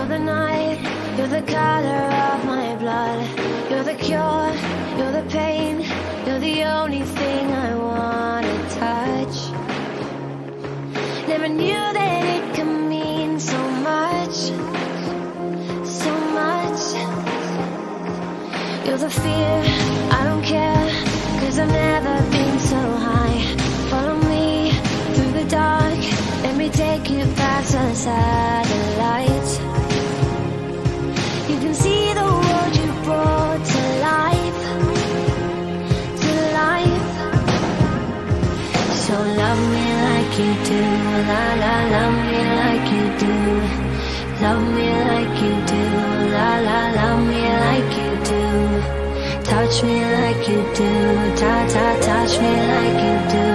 You're the night, you're the color of my blood. You're the cure, you're the pain. You're the only thing I wanna touch. Never knew that it could mean so much, so much. You're the fear, I don't care, 'cause I've never been so high. Follow me through the dark, let me take you past the satellites. You can see the world you brought to life, to life. So love me like you do, la la, love me like you do. Love me like you do, la la, love me like you do. Touch me like you do, ta ta, touch me like you do.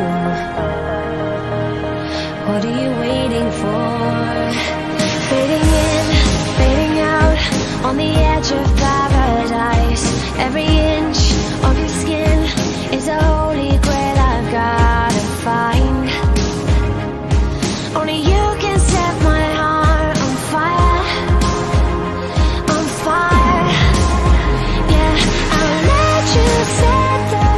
What are you waiting for? Fading in, fading out, on the edge of paradise. Every inch of your skin is a holy grail I've gotta find. Only you can set my heart on fire, on fire. Yeah, I'll let you set the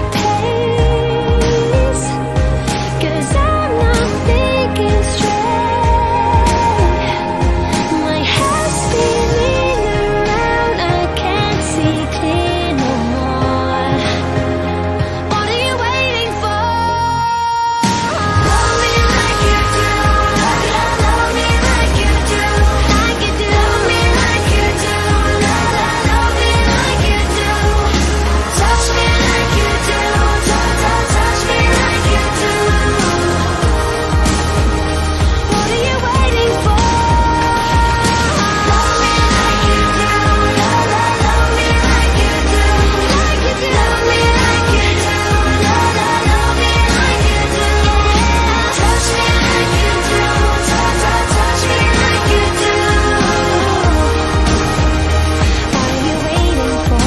pace, 'cause I'm not thinking straight. My head's spinning around, I can't see clear no more. What are you waiting for? Love me like you do, love, love, love me like you do, like you do. Love me like you do, love, love, love me like you do. Touch me like you do, touch, touch, touch me like you do. What are you waiting for? Love me like you do, love, love, love me like you do, like you do. Love me like you do, love, love, love me like you do. Touch me like you do, touch, touch, touch me like you do. What are you waiting for?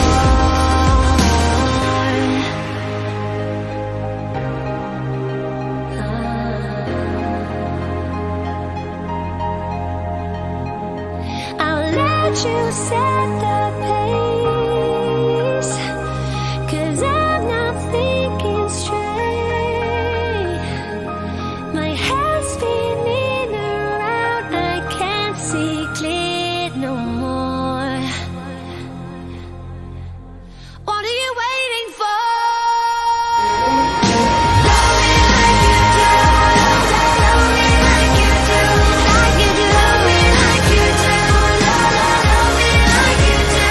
I'll let you set the pace, 'cause I'm not thinking straight. My head's spinning around, I can't see clear no more. What are you waiting for? Love me like you do, love, love me like you do, like you do. Love me like you do, love, love, love me like you do.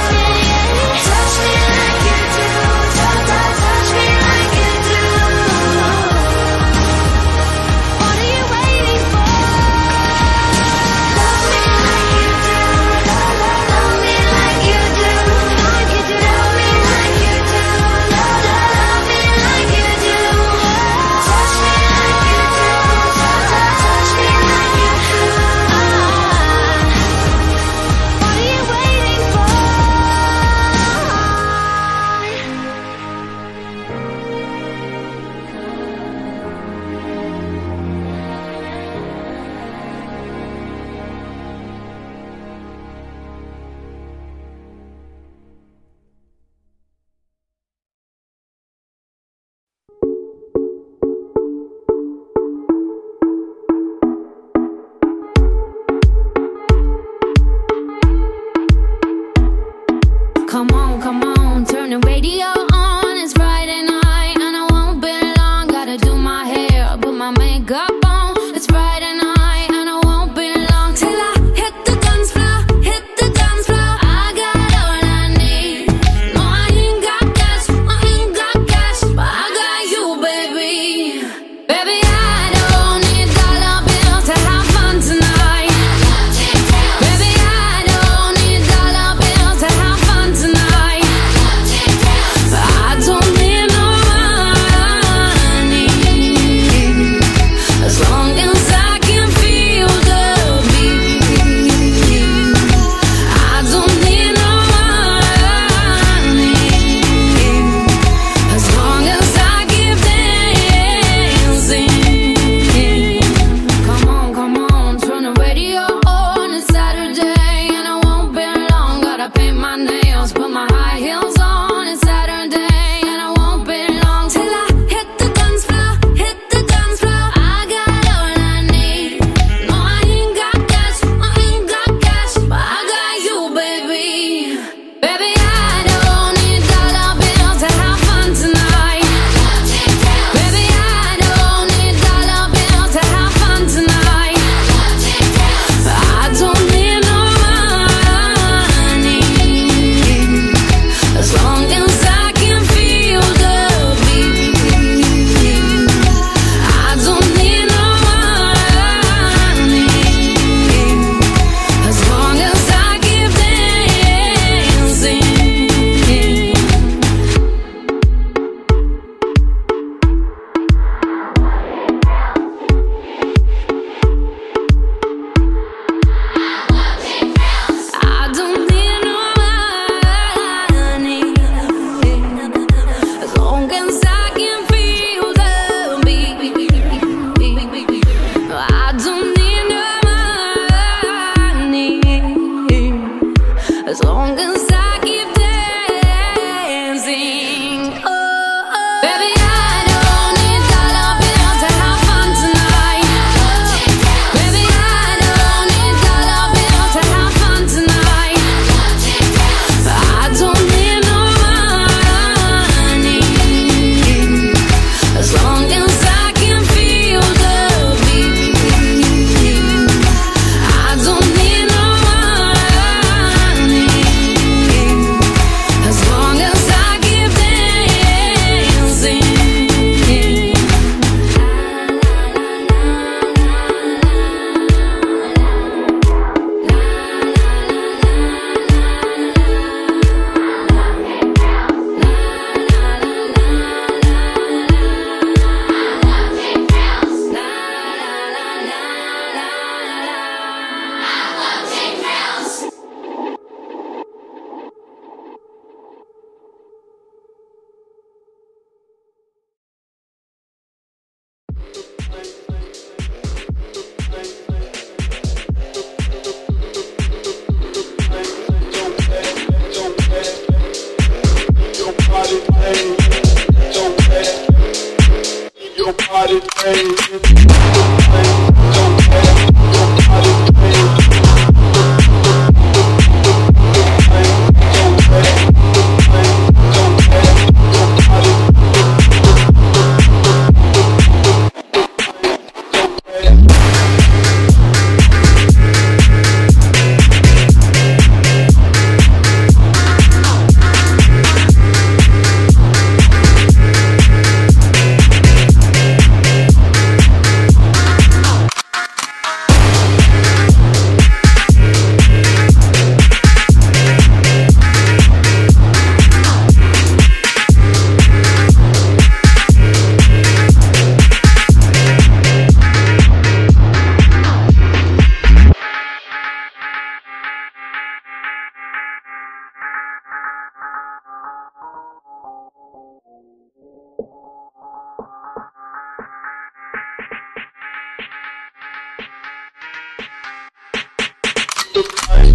It's